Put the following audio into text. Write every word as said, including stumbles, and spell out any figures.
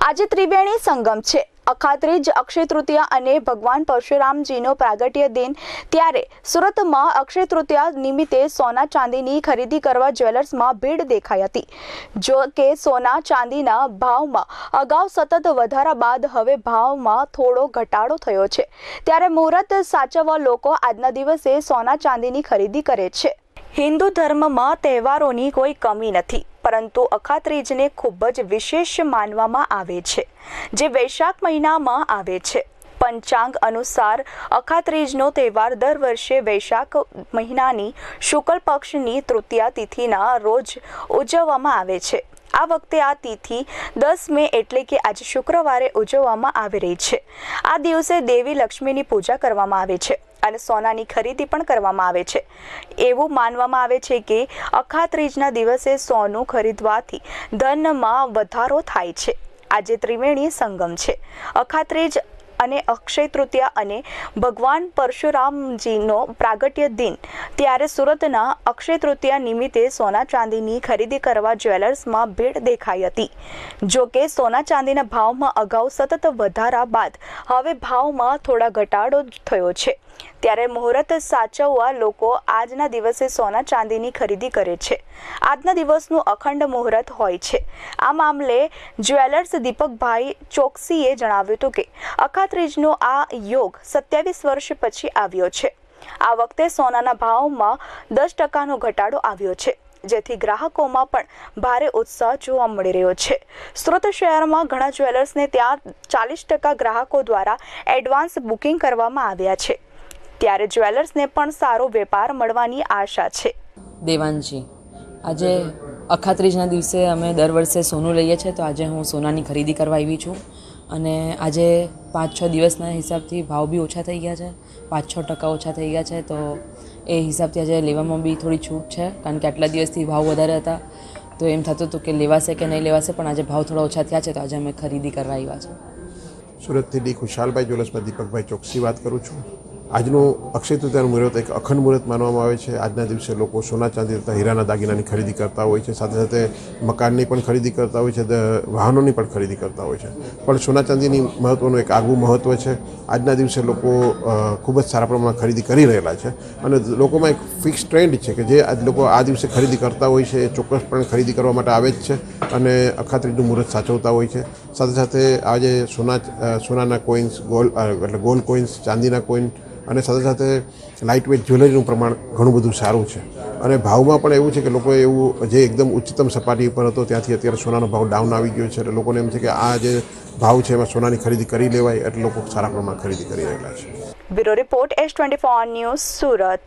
આજે ત્રિવેણી સંગમ છે। અખાત્રીજ, અક્ષય તૃતીયા અને ભગવાન પરશુરામજીનો પ્રાગટ્ય દિન। ત્યારે સુરતમાં અક્ષય તૃતીયા નિમિત્તે સોના ચાંદીની ખરીદી કરવા જ્વેલર્સમાં ભીડ દેખાઈ હતી। જો કે સોના ચાંદીના ભાવમાં અગાઉ સતત વધારા બાદ હવે ભાવમાં થોડો ઘટાડો થયો છે। ત્યારે મુહૂર્ત સાચવવા લોકો આજના દિવસે સોના ચાંદીની ખરીદી કરે છે। હિન્દુ ધર્મમાં તહેવારોની કોઈ કમી નથી, પરંતુ અખાત્રીજને ખૂબ જ વિશેષ માનવામાં આવે છે, જે વૈશાખ મહિનામાં આવે છે। પંચાંગ અનુસાર અખાત્રીજનો તહેવાર દર વર્ષે વૈશાખ મહિનાની શુક્લ પક્ષની તૃતીયા તિથિના રોજ ઉજવવામાં આવે છે। આ વખતે આ તિથિ દસ મે એટલે કે આજે શુક્રવારે ઉજવવામાં આવી રહી છે। આ દિવસે દેવી લક્ષ્મીની પૂજા કરવામાં આવે છે અને સોનાની ખરીદી પણ કરવામાં આવે છે। એવું માનવામાં આવે છે કે અખાત્રીજના દિવસે સોનું ખરીદવાથી ધનમાં વધારો થાય છે। આજે ત્રિવેણી સંગમ છે। અખાત્રીજ અને અક્ષય તૃતીયા અને ભગવાન પરશુરામજીનો પ્રાગટ્ય દિન। ત્યારે સુરતના અક્ષય તૃતીયા નિમિત્તે સોના ચાંદીની ખરીદી કરવા જ્વેલર્સમાં ભીડ દેખાઈ હતી। જો કે સોના ચાંદીના ભાવમાં અગાઉ સતત વધારા બાદ હવે ભાવમાં થોડા ઘટાડો થયો છે। ત્યારે મુહૂર્ત સાચવવા લોકો આજના દિવસે સોના ચાંદીની ખરીદી કરે છે। આજના દિવસનું અખંડ મુહૂર્ત હોય છે। આ મામલે જ્વેલર્સ દીપકભાઈ ચોકસીએ જણાવ્યું હતું કે અખાત્રીજનો આ યોગ સત્યાવીસ વર્ષ પછી આવ્યો છે। આ વખતે સોનાના ભાવમાં દસ ટકાનો ઘટાડો આવ્યો છે, જેથી ગ્રાહકોમાં પણ ભારે ઉત્સાહ જોવા મળી રહ્યો છે। સુરત શહેરમાં ઘણા જ્વેલર્સને ત્યાં ચાલીસ ટકા ગ્રાહકો દ્વારા એડવાન્સ બુકિંગ કરવામાં આવ્યા છે। ત્યારે જ્વેલર્સને પણ સારો વેપાર મળવાની આશા છે। દેવાંશી, આજે અખાત્રીજના દિવસે અમે દર વર્ષે સોનું લઈએ છીએ, તો આજે હું સોનાની ખરીદી કરવા આવી છું અને આજે પાંચ છ દિવસના હિસાબથી ભાવ બી ઓછા થઈ ગયા છે, પાંચ છ ટકા ઓછા થઈ ગયા છે। તો એ હિસાબથી આજે લેવામાં બી થોડી છૂટ છે, કારણ કે આટલા દિવસથી ભાવ વધારે હતા, તો એમ થતું હતું કે લેવાશે કે નહીં લેવાશે, પણ આજે ભાવ થોડા ઓછા થયા છે, તો આજે અમે ખરીદી કરવા આવ્યા છે। સુરતથી ડી ખુશાલભાઈ જ્વેલર્સમાં દીપકભાઈ ચોકસી વાત કરું છું। આજનું અક્ષય તૃતીયાનું મુહૂર્ત એક અખંડ મુહૂર્ત માનવામાં આવે છે। આજના દિવસે લોકો સોના ચાંદી તથા હીરાના દાગીનાની ખરીદી કરતા હોય છે, સાથે સાથે મકાનની પણ ખરીદી કરતા હોય છે, વાહનોની પણ ખરીદી કરતા હોય છે। પણ સોના ચાંદીની મહત્ત્વનું એક આગવું મહત્ત્વ છે। આજના દિવસે લોકો ખૂબ જ સારા પ્રમાણમાં ખરીદી કરી રહેલા છે અને લોકોમાં એક ફિક્સ ટ્રેન્ડ છે કે જે આજ લોકો આ દિવસે ખરીદી કરતા હોય છે, એ ચોક્કસપણે ખરીદી કરવા માટે આવે જ છે અને અખાત્રીજનું મુહૂર્ત સાચવતા હોય છે। સાથે સાથે આજે સોના સોનાના કોઇન્સ, ગોલ્ડ એટલે ગોલ્ડ કોઇન્સ, ચાંદીના કોઇન અને સાથે સાથે લાઇટ વેઇટ જ્વેલરીનું પ્રમાણ ઘણું બધું સારું છે અને ભાવમાં પણ એવું છે કે લોકોએ એવું જે એકદમ ઉચ્ચતમ સપાટી પર હતો ત્યાંથી અત્યારે સોનાનો ભાવ ડાઉન આવી ગયો છે, એટલે લોકોને એમ છે કે આ જે ભાવ છે એમાં સોનાની ખરીદી કરી લેવાય, એટલે લોકો સારા પ્રમાણમાં ખરીદી કરી રહેલા છે। Bureau report S twenty four news, Surat.